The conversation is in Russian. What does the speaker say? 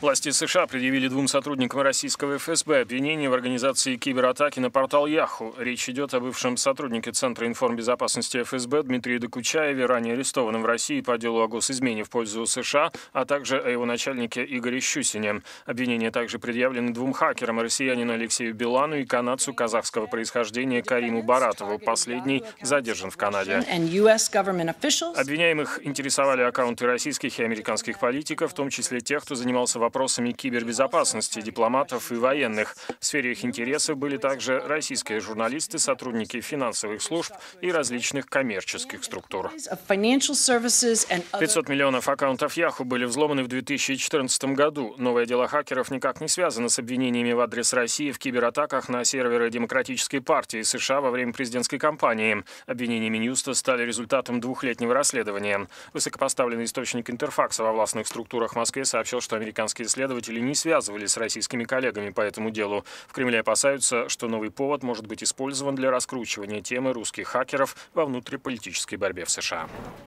Власти США предъявили двум сотрудникам российского ФСБ обвинение в организации кибератаки на портал Yahoo. Речь идет о бывшем сотруднике Центра информбезопасности ФСБ Дмитрии Докучаеве, ранее арестованном в России по делу о госизмене в пользу США, а также о его начальнике Игоре Щусине. Обвинения также предъявлены двум хакерам: россиянину Алексею Билану и канадцу казахского происхождения Кариму Баратову. Последний задержан в Канаде. Обвиняемых интересовали аккаунты российских и американских политиков, в том числе тех, кто занимался вопросами кибербезопасности, дипломатов и военных. В сфере их интересов были также российские журналисты, сотрудники финансовых служб и различных коммерческих структур. 500 миллионов аккаунтов Yahoo были взломаны в 2014 году. Новое дело хакеров никак не связано с обвинениями в адрес России в кибератаках на серверы Демократической партии США во время президентской кампании. Обвинения Минюста стали результатом двухлетнего расследования. Высокопоставленный источник Интерфакса во властных структурах в Москве сообщил, что американские следователи не связывались с российскими коллегами по этому делу. В Кремле опасаются, что новый повод может быть использован для раскручивания темы русских хакеров во внутриполитической борьбе в США.